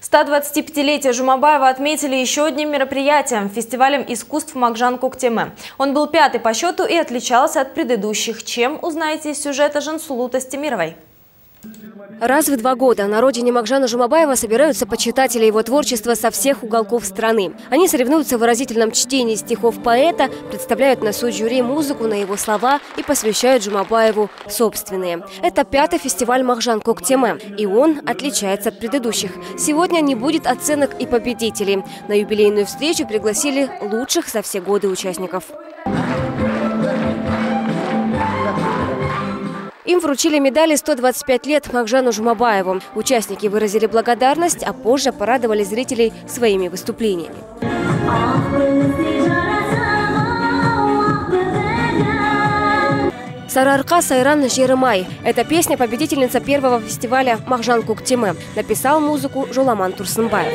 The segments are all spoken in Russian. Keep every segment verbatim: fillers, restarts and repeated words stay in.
стодвадцатипятилетие Жумабаева отметили еще одним мероприятием – фестивалем искусств Макжан Коктеме. Он был пятый по счету и отличался от предыдущих. Чем, узнаете из сюжета Жансулу Тастемировой. Раз в два года на родине Макжана Жумабаева собираются почитатели его творчества со всех уголков страны. Они соревнуются в выразительном чтении стихов поэта, представляют на суд жюри музыку на его слова и посвящают Жумабаеву собственные. Это пятый фестиваль Макжан Коктеме, и он отличается от предыдущих. Сегодня не будет оценок и победителей. На юбилейную встречу пригласили лучших за все годы участников. Им вручили медали «сто двадцать пять лет Макжану Жумабаеву». Участники выразили благодарность, а позже порадовали зрителей своими выступлениями. «Сарыарка сайран жерымай» – это песня победительница первого фестиваля Макжан Коктеме. Написал музыку Жоламан Турсынбаев.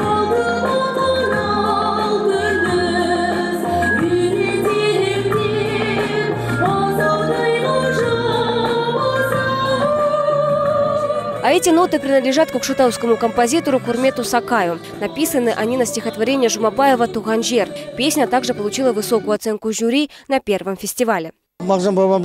А эти ноты принадлежат кокшетаускому композитору Курмету Сакаю. Написаны они на стихотворение Жумабаева «Туганжер». Песня также получила высокую оценку жюри на первом фестивале. А на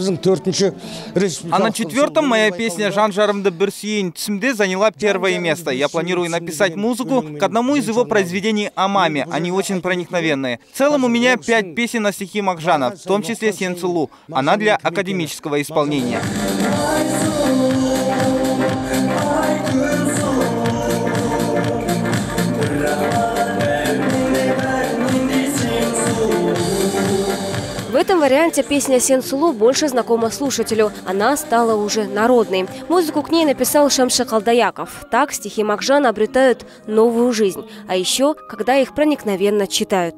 четвертом моя песня «Жан жарымды бір сүйейін түсімде» заняла первое место. Я планирую написать музыку к одному из его произведений о маме. Они очень проникновенные. В целом у меня пять песен на стихи Макжана, в том числе «Сенцулу». Она для академического исполнения. В этом варианте песня «Сенцулу» больше знакома слушателю. Она стала уже народной. Музыку к ней написал Шамши Қалдаяков. Так стихи Макжана обретают новую жизнь. А еще, когда их проникновенно читают.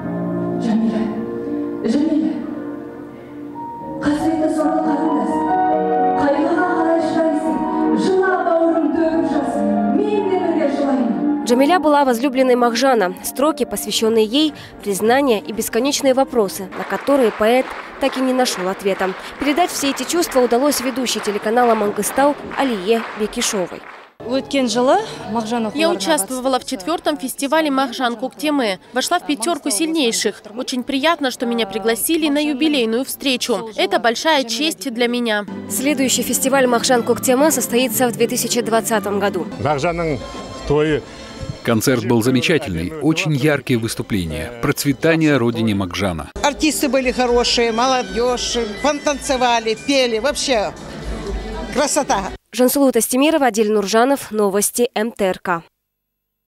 Джамиля была возлюбленной Макжана. Строки, посвященные ей, признания и бесконечные вопросы, на которые поэт так и не нашел ответа. Передать все эти чувства удалось ведущей телеканала «Мангыстау» Алие Бекишовой. Я участвовала в четвертом фестивале Макжан Коктеме. Вошла в пятерку сильнейших. Очень приятно, что меня пригласили на юбилейную встречу. Это большая честь для меня. Следующий фестиваль Макжан Коктеме состоится в две тысячи двадцатом году. Концерт был замечательный, очень яркие выступления, процветание родине Макжана. Артисты были хорошие, молодежь, танцевали, пели, вообще красота. Жансулу Тастемирова, Адиль Нуржанов, новости эм тэ эр ка.